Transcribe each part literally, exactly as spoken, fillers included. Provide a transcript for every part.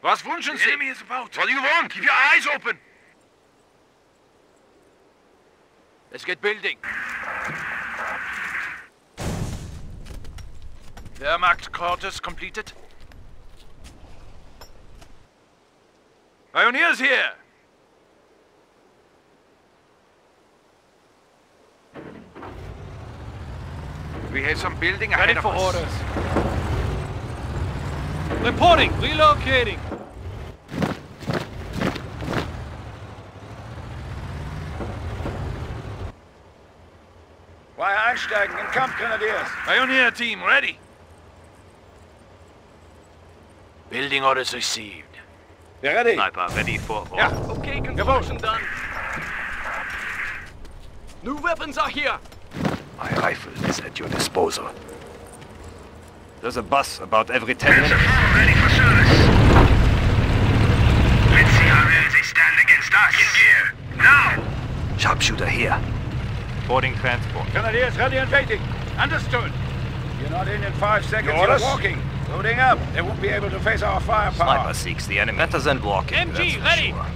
Was wünschen The Sie? enemy is about. What do you want? Keep your eyes open. Let's get building. Wehrmacht quarters completed. Pioneers here! We have some building ahead Ready of for us. orders. Reporting! Relocating! Why einsteigen in Kampfgrenadiers? Pioneer team ready. Building orders received. We're ready. Sniper ready for war. Yeah. Okay, construction done. New weapons are here. My rifle is at your disposal. There's a bus about every ten minutes. Ready for service. Let's see how well they stand against us. In gear. Now! Sharpshooter here. Boarding transport. Grenadiers ready and waiting. Understood. You're not in in five seconds. You're orders? walking. Loading up. They won't be able to face our firepower. Sniper seeks the enemy. Better than walking. M G, that's for ready. sure.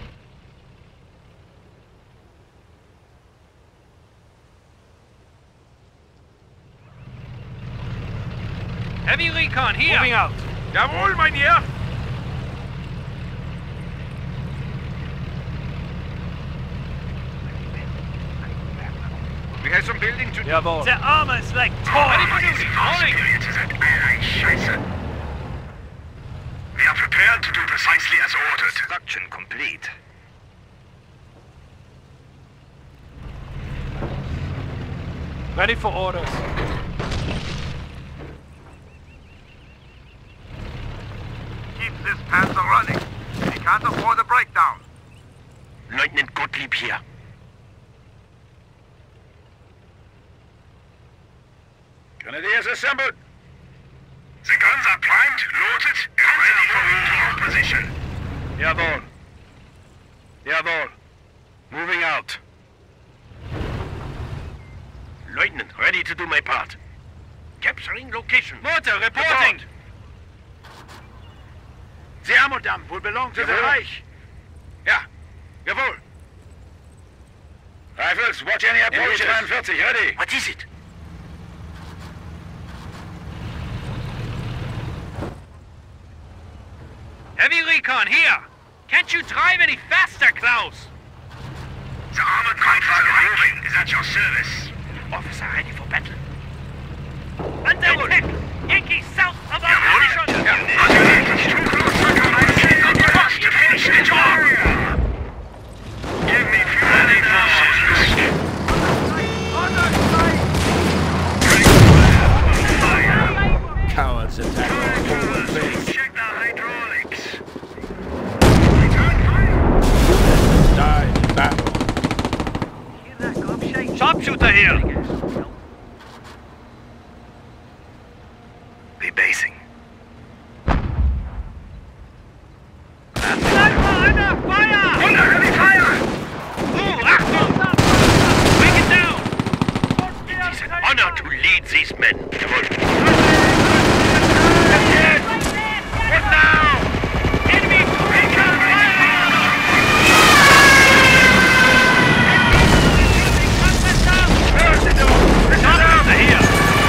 Heavy recon here! Moving out. Jawohl, mein Herr. We have some building to do. Jawohl. The armor is like toy! Ready for duty. Superior to that allied Scheiße. We are prepared to do precisely as ordered. Construction complete. Ready for orders. Keep this Panther running. We can't afford a breakdown. Lieutenant Gottlieb here. Grenadiers assembled. The guns are primed, loaded, and ready for moving position. Jawohl. Jawohl. Moving out. Lieutenant, ready to do my part. Capturing location. Mortar reporting. The ammo dump will belong to the Jawohl. Reich. Ja, jawohl. Rifles, watch any approaches. forty-nine, ready. What is it? Heavy recon here! Can't you drive any faster, Klaus? The armored contract moving is at your service. Officer ready for battle. Under attack! Yankees south of our position! Too close for command. Not fast to finish the job. Give me fuel and forces. Cowards attack our forward base. Check the hydraulics. Die in battle. Sharpshooter here! Rebasing. Sniper, under fire! Under heavy fire! Oh, Achtung! Bring it down! It is an honor to lead these men. What now? Enemy recon fire! Sharpshooter here!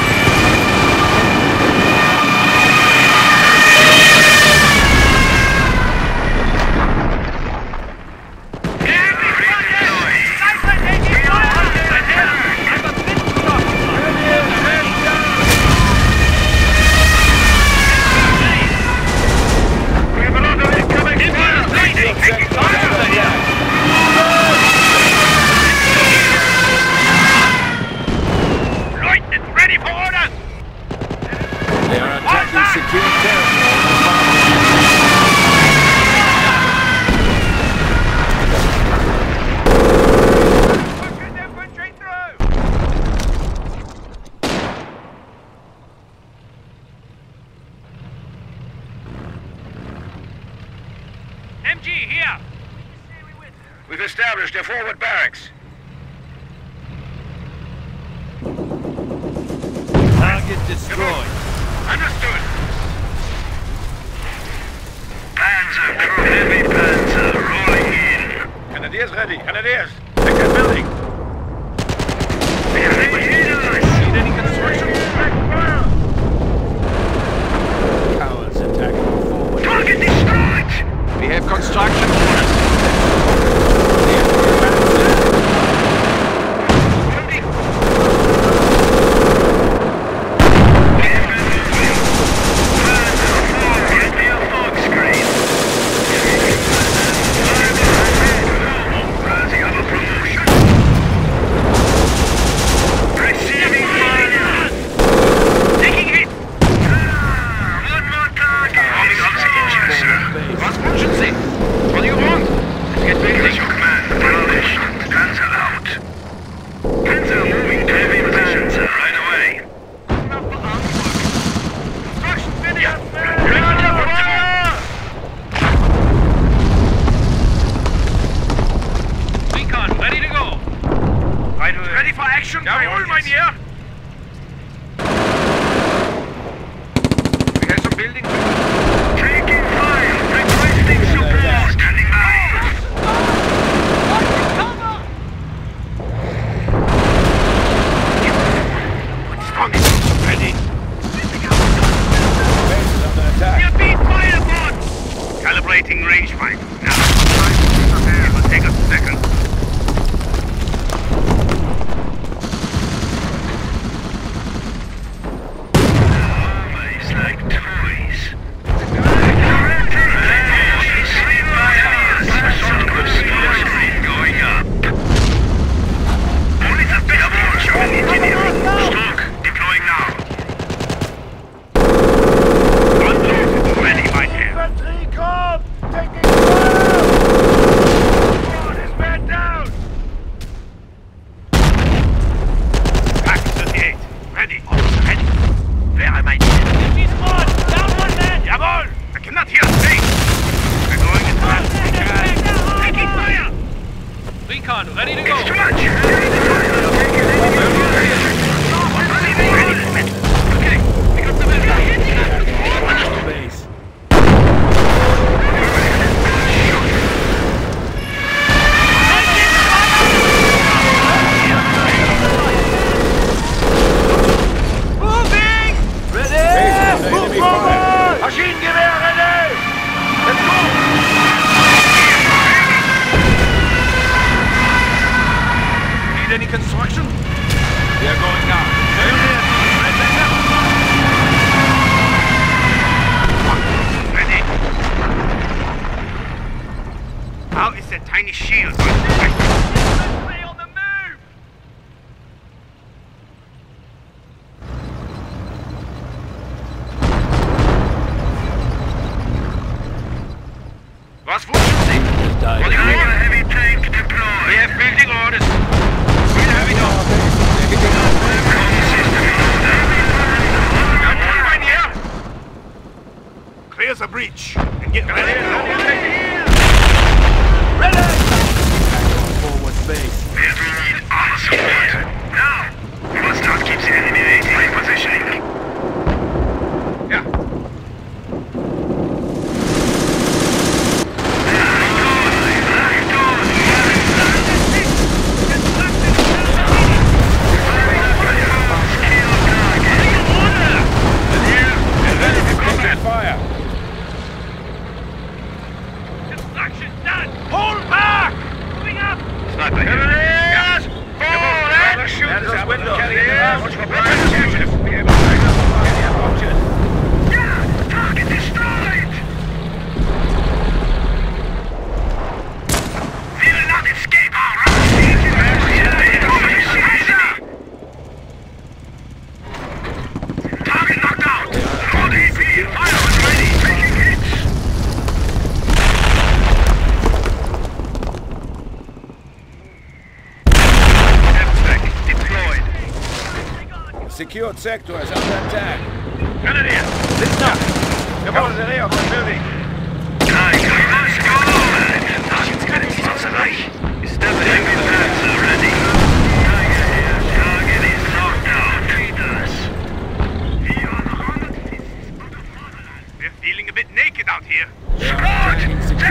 Lieutenant, ready for orders! They are attacking secure territory. Infantry through! M G here! We've established a forward barracks. Target destroyed. Understood. Bad Heavy panzer rolling in. Grenadiers ready. Grenadiers. Take that building. Need any construction? Cowards attacking forward. Target destroyed! We have construction orders. Secured sector is under attack. Grenadier! Listen up! Jawohl, der Reh auf der Building. Nein, let's go! Jetzt kann es nicht so leicht. Ist der Heavy panzer ready? Target is knocked out. Treat us. We're feeling a bit naked out here. Scott!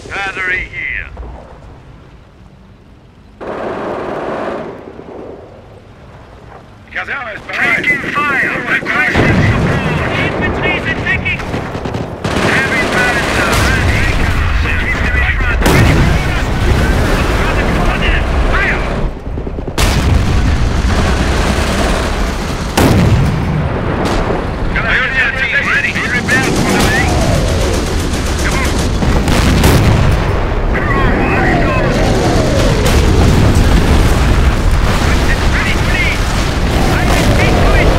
Battery here. Kaserne ist bereit. Taking fire. Requesting support. Infantry's attacking! Heavy panzer ready. Keep them in front. Ready for orders. Got the coordinate. Fire. Ready. Be repaired for the way. Come on. Come on, let's go. Ready, please. I can speak to it.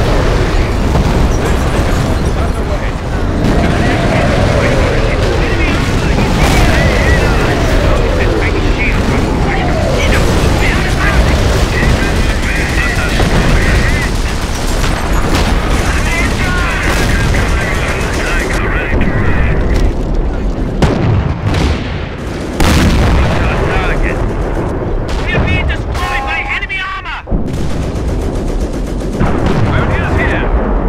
We're being destroyed by enemy armor. Pioneers here.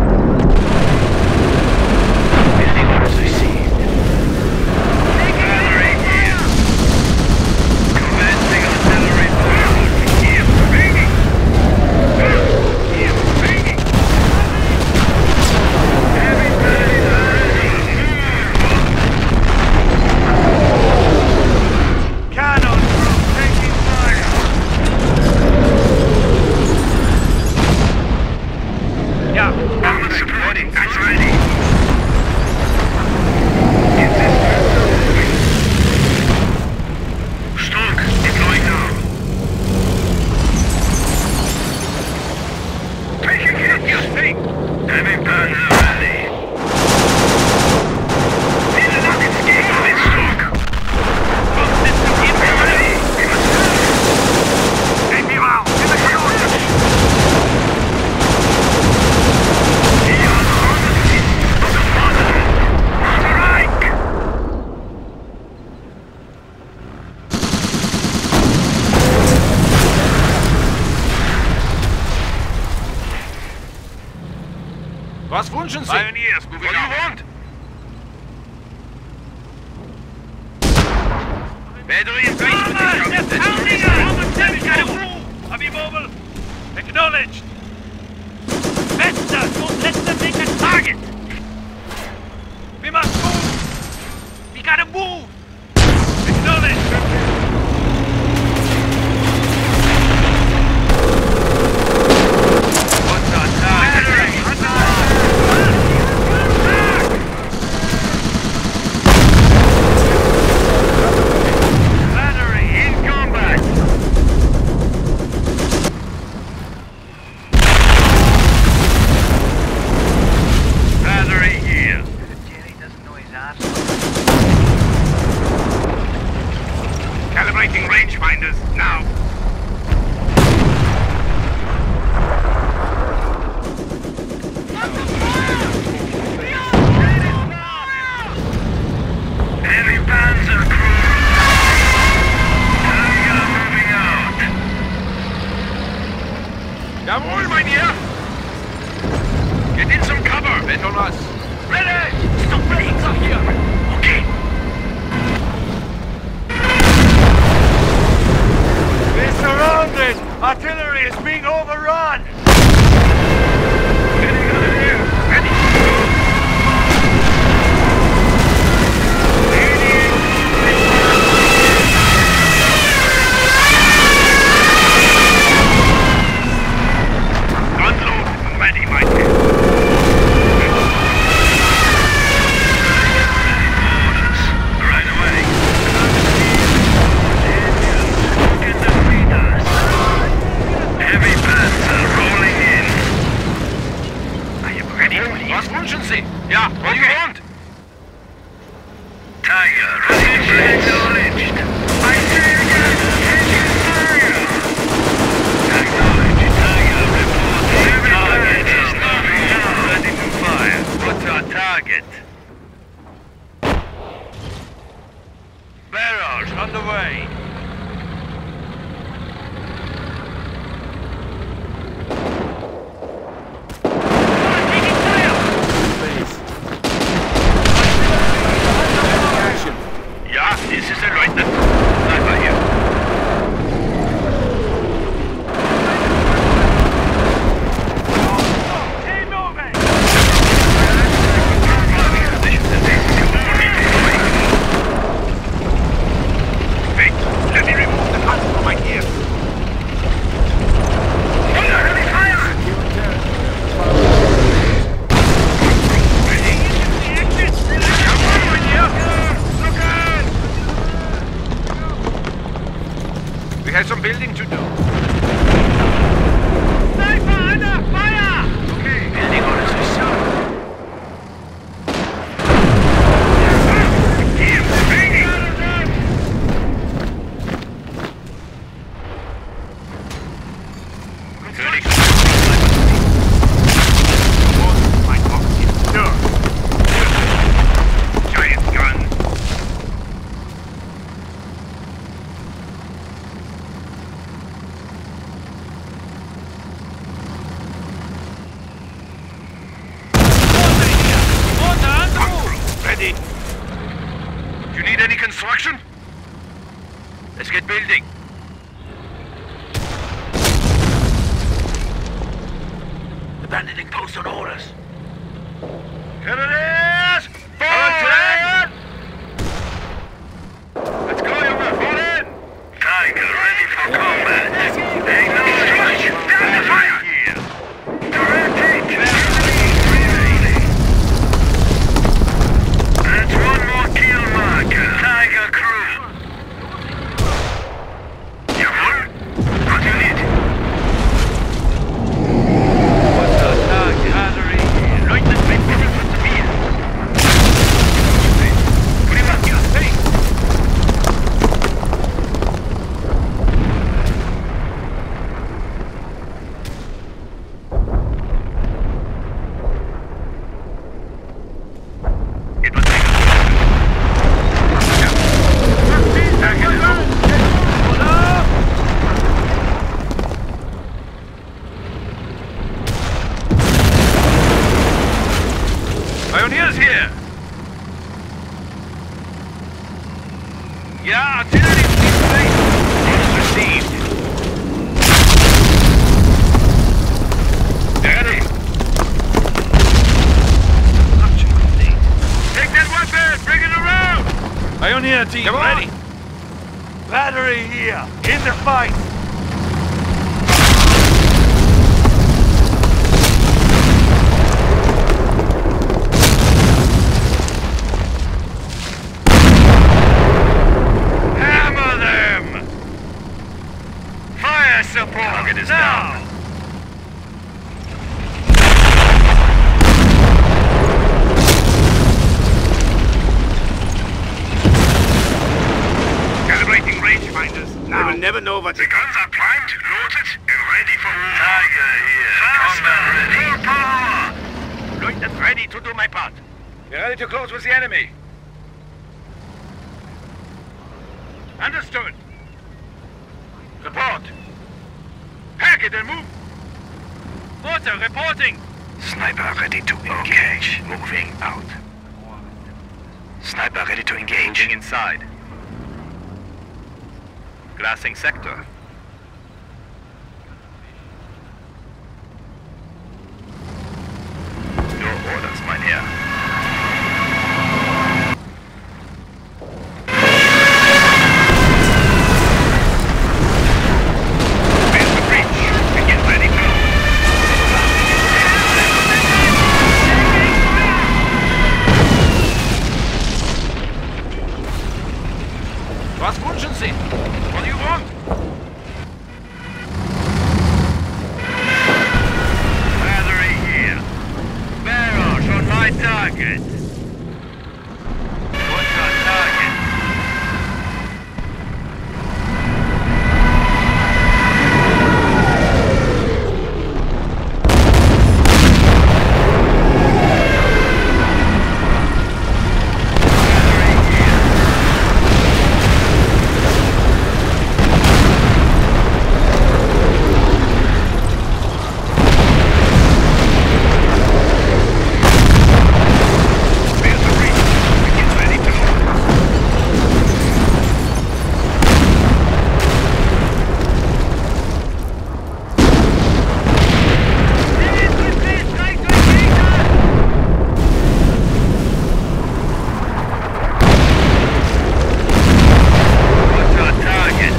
Building orders received. Battery here. Commencing artillery fire. Here, banging. Here, banging. Heavy panzer ready. Cannon group taking fire. Yeah, armor supporting. That's ready. Get this panzer moving. Stock deploying now. Taking hit, you think? Heavy panzer ready. Need another escape. Let's stock. Both systems in ready. We must go. Take me out. In the corners. Here are the horses of the fatherland. Strike! Was wünschen Sie? Pioneers moving What do you out. want? Battery engagement Armor! incoming. They're Let's pounding us! We've got to move! Are we mobile? Acknowledged! Fester! Don't let them make a target! We must move! We gotta move! Acknowledged! What's our target? Battery in combat. Battery here. Jerry doesn't know his ass. Calibrating rangefinders now. Heavy panzer crew. Tiger moving out. Jawohl, mein Herr. Get in some cover. Bet on us. Ready. Stop playing up here. Okay. We're surrounded. Artillery is being overrun. Getting out of here. Ready. Unload. Ready, my dear. Orders. Right away. Can defeat us. Heavy panzer rolling in. Are you ready? Was wünschen Sie? Ja, what do you want? Tiger ready for acknowledged. I say again, taking fire. Acknowledged. Tiger reporting. Heavy target is moving out. Ready to fire. What's our target? Barrage underway. Taking fire! Ja, this is a building. Abandoning post on orders. Grenadiers! Forward! Let's go, Junge! Fall in! Tiger ready for combat. Acknowledge. Stand fire! Here! Direct hit. That's one more kill marker. Tiger crew. Jawohl. What you need? What's our target? Battery. Leutnant, reporting for Seville. Приватки, остынь! It was taken. Pioneers here! Yeah, artillery, please wait. Orders received. Ready. Action complete. Take that weapon! Bring it around! Pioneer team, Come on. ready. Battery here. In the fight. Hammer them! Fire support! Target is now! down. Calibrating rangefinders. They Now. will never know what The guns are primed, loaded, and ready for war. Tiger here. Combat ready. Full power. Lieutenant, ready to do my part. We're ready to close with the enemy. Understood. Report. Pack it and move. Water reporting. Sniper ready to engage. Moving out. Sniper ready to engage. Moving inside. Glassing sector. Your orders, mynheer. Where's the breach? And get ready to move. Was wünschen Sie? What do you want? Battery here. Barrage on my target. What's our target? Where's the breach? Get ready to move. What's our target?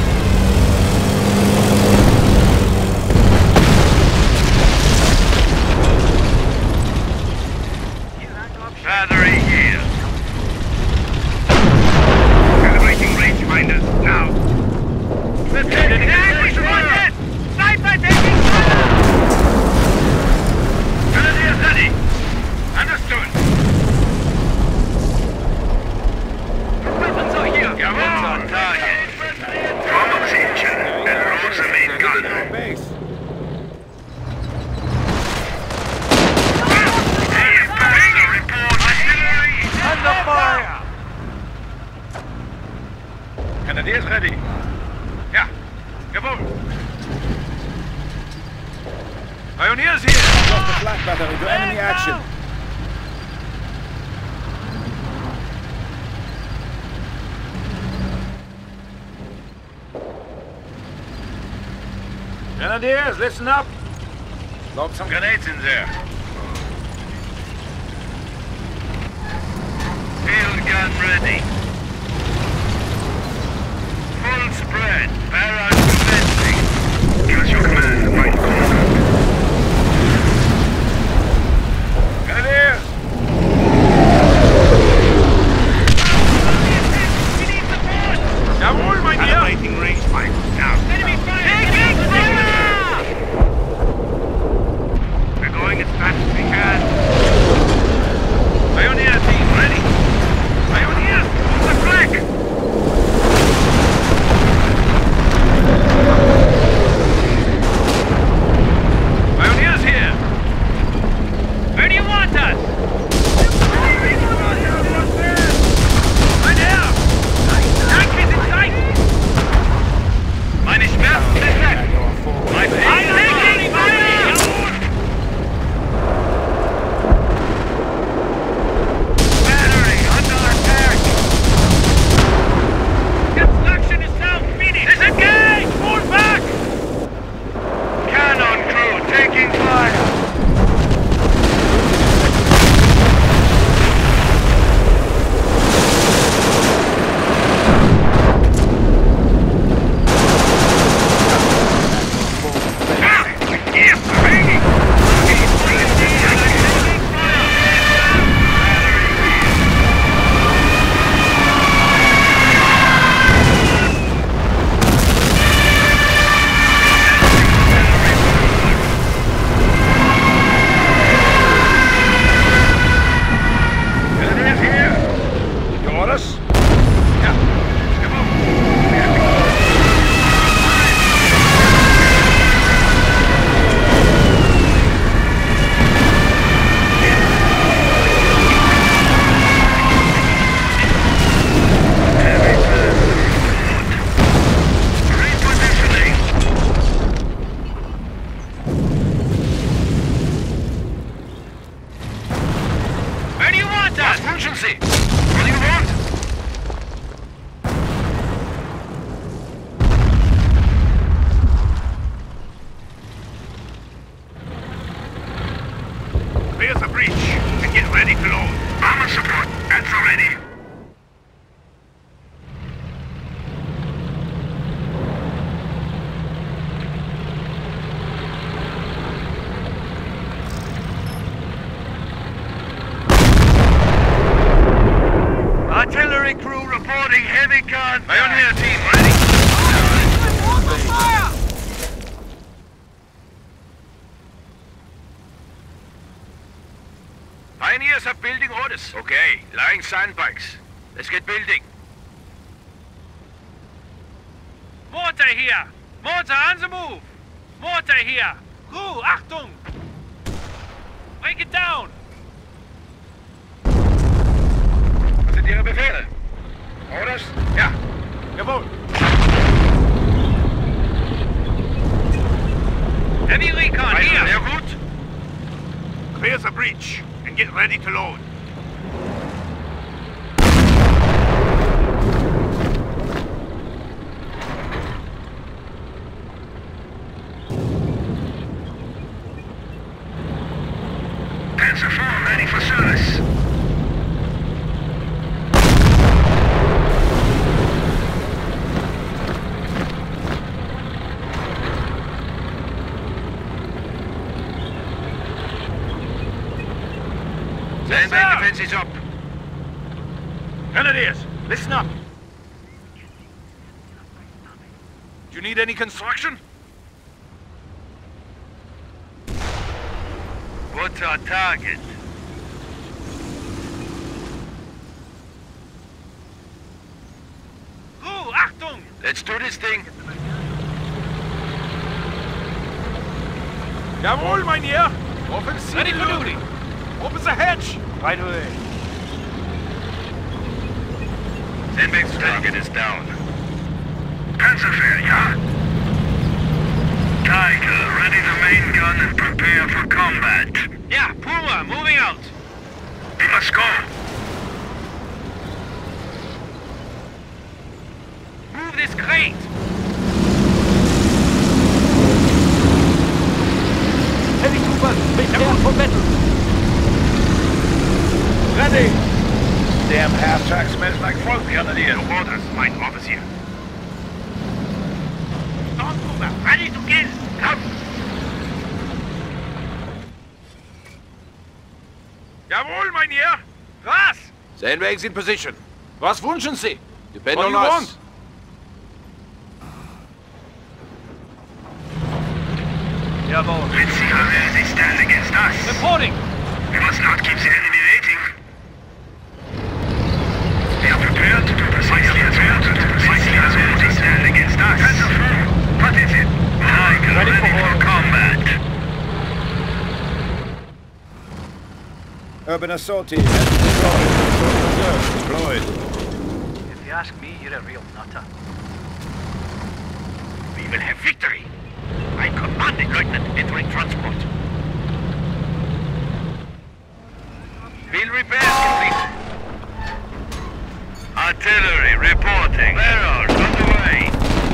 Battery here. Calibrating rangefinders now. Let's get it. Spotted! Sniper taking fire! Grenadiers ready. Understood. Weapons are here. Come on, target. Follow the engine and load the main gun. Base. Inbound report. Artillery. Under fire. Grenadiers ready. Ja, jawohl. Pioneers here. Drop the flank battery to enemy action. Grenadiers, listen up! Load some grenades in there. Field gun ready. Full spread. Barrage commencing. Give us your command, my commander. Grenadiers! We need support! Jawohl, mein Herr! Calibrating range mine. Now. Enemy fire! Taking fire! We're going as fast as we can. Pioneer team, ready! Pioneers, on the flank! Pioneers here! Where do you want us? Right there! Tank is in sight! Meine Schmerzen sind weg. My I'm taking fire! battery under attack. Construction is now finished! Disengage! Fall back! Cannon crew taking fire. Grenadiers here! Your orders? Yeah. Come on. Repositioning. Where do you want us? Emergency. What do you want? Clear the breach and get ready to load. Armor support. That's already. Artillery crew reporting heavy contact. Pioneer team, ready? Pioneers have building orders. Okay, lying sandbags. Let's get building. Mortar here! Mortar on the move! Mortar here! Crew, Achtung! Break it down! Was sind Ihre Befehle? Orders? Ja. Jawohl. Heavy recon here! Sehr gut. Clear the breach and get ready to load. Panzer four ready for service. Sandbag defense is up. Grenadiers, listen up. Do you need any construction? What's our target? Crew, Achtung! Let's do this thing. Jawohl, mein Herr. Offensive. Ready for duty! Open the hatch. Right away. Sandbag's target is down. Panzerfair, ja? Tiger, ready the main gun and prepare for combat. Yeah, Puma, moving out! We must go. Move this crate! Damn half-track smells like frog under the Your orders, mein Officer. Stormtrooper, ready to kill! Come! Jawohl, mein Herr! Was? Sandbags in position. Was wünschen Sie? Depend What on do you us. want? Jawohl. Let's see how well they stand against us. Reporting! We must not keep the enemy waiting. We are prepared to do precisely as well to do precisely as well they stand against us. What is it? Like ready, ready for, for combat. Urban assault team. Reserve deployed. If you ask me, you're a real nutter. We will have victory. I command it, Lieutenant, entering transport. Field repairs complete. Artillery reporting. Bearers on the way.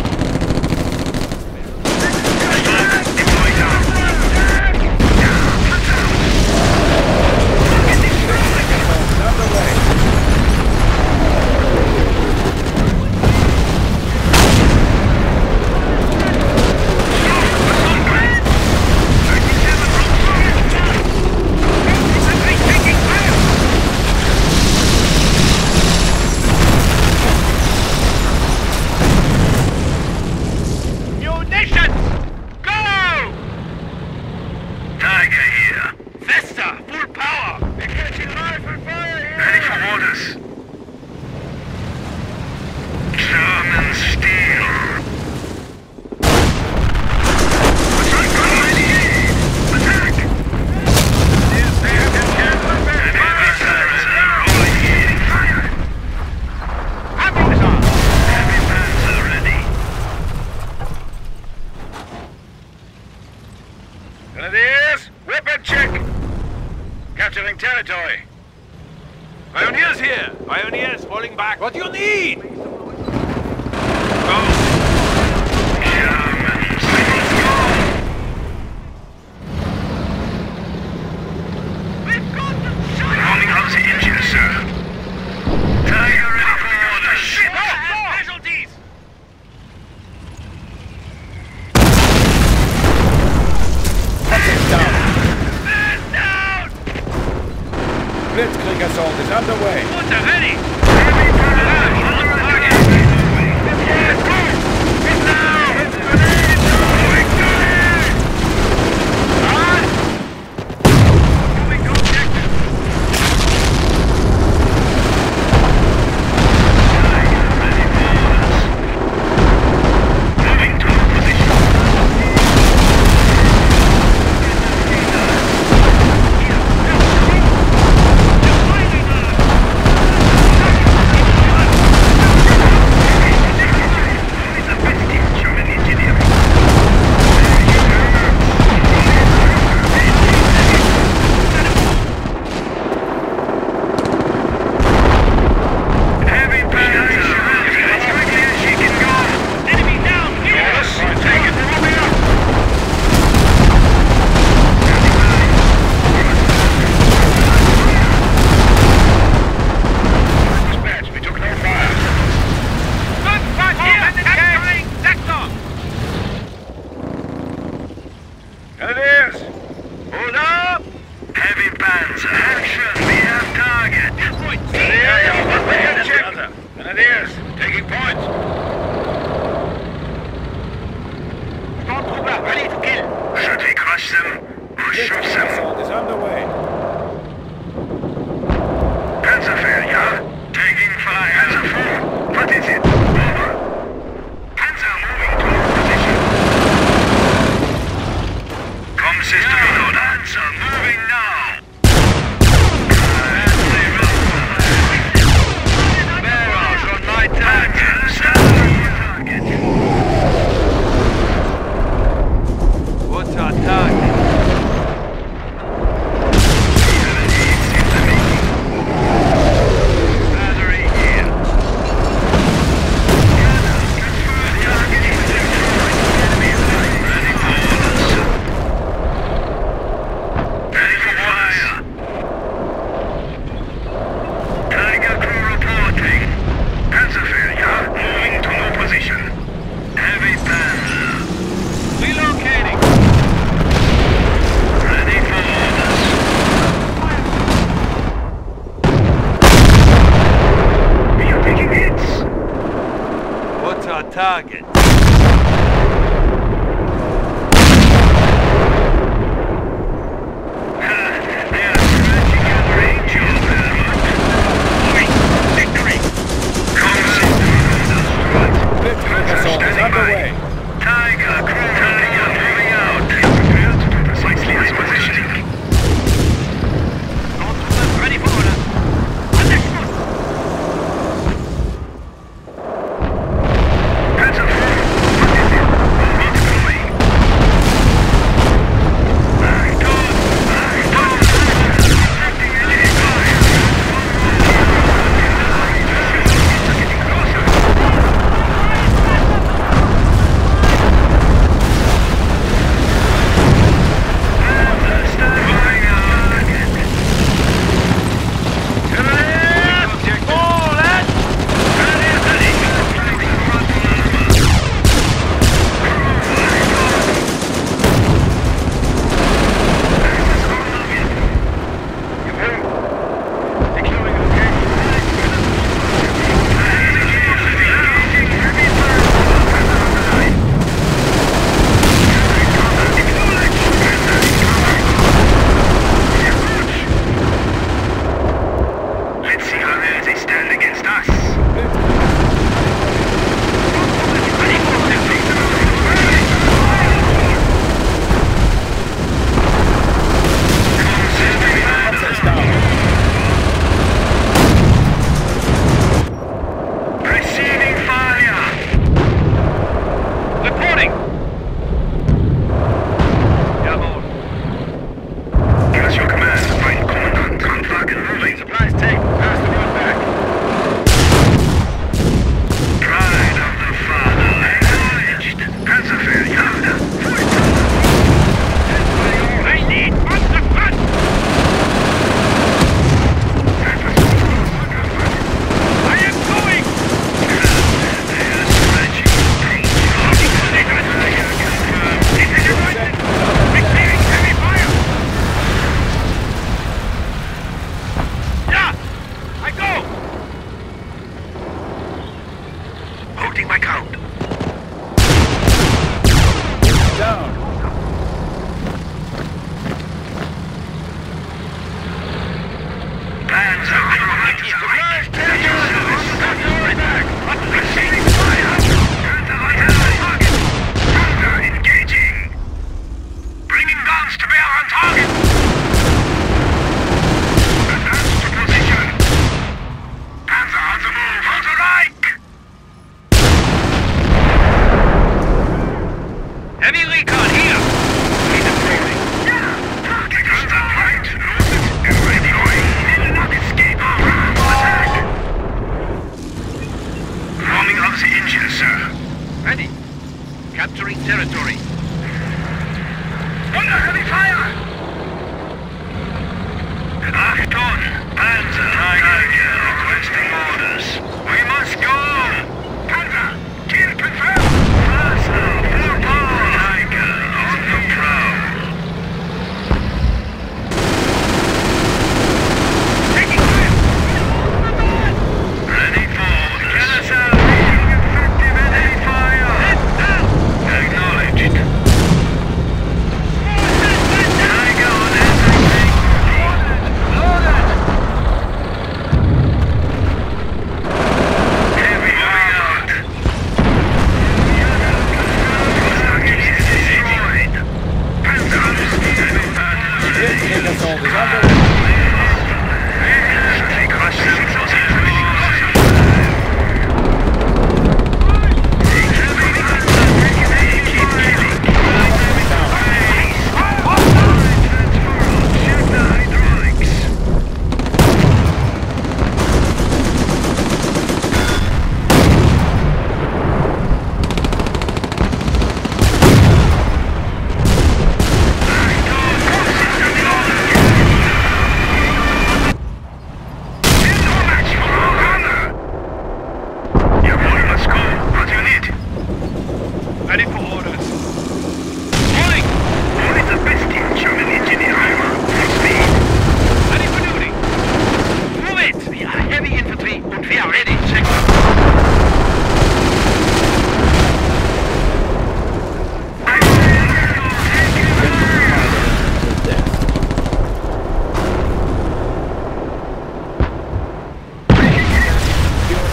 Deploy down. On the way. Grenadiers, weapon check! Capturing territory. Pioneers here! Pioneers falling back! What do you need? Go! Germans, let's go! We've got the shot! Rolling out the engine, sir. Tiger ready for orders. Shit! Casualties! Down. Man down! Blitzkrieg assault is underway. Water ready! German engineering. target. Assault is underway. Tiger, crew Tiger, moving out. Prepared to do precisely as positioning. Ready for order. Understood. Panzer four. What is it? Multiple way. Aye, done. Aye, done. Detecting enemy fire. Getting closer.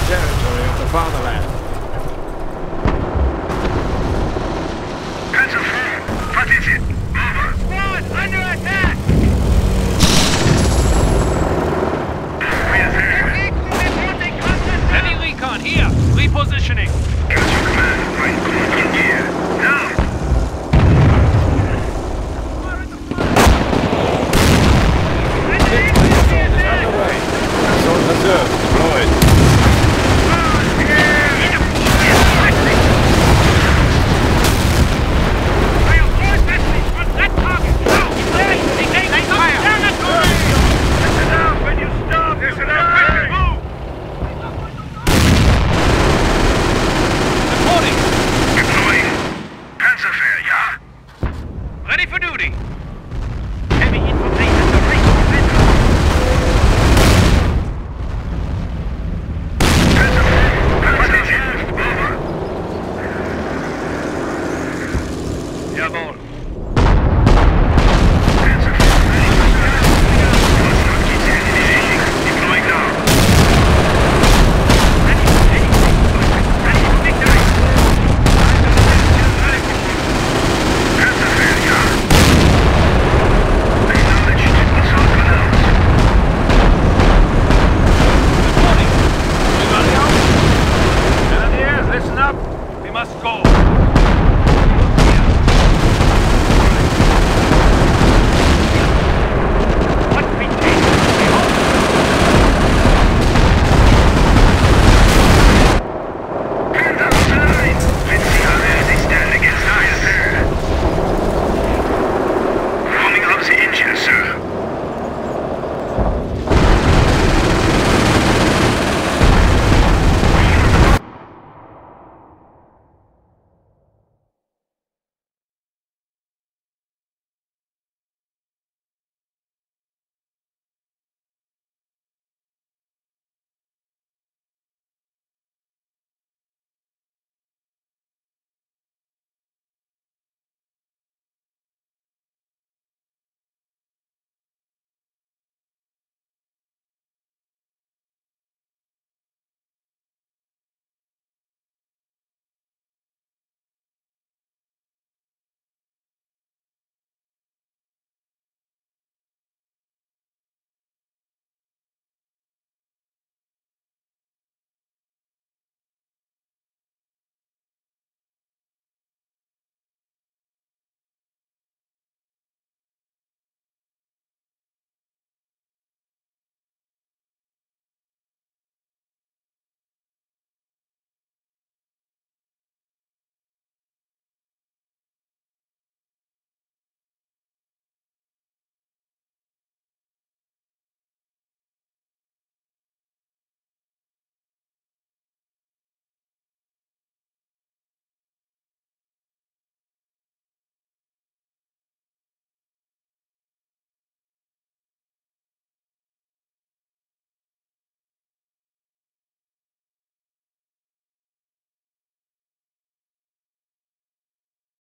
territory of the fatherland. Panzer four, what is it? Over. Squad, under attack! We're there. Heavy recon here! Repositioning!